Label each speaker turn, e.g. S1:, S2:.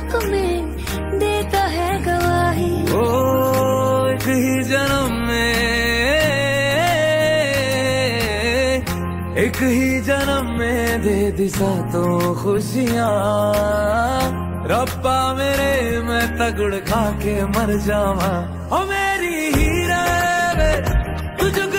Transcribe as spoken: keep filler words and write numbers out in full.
S1: हक में देता है गवाही।
S2: ओ एक ही जन्म में, एक ही जन्म में दे दी सातों खुशियाँ। रब्बा मेरे मैं तगड़ खा के मर जावा, ओ मेरी हीरा वे तुझ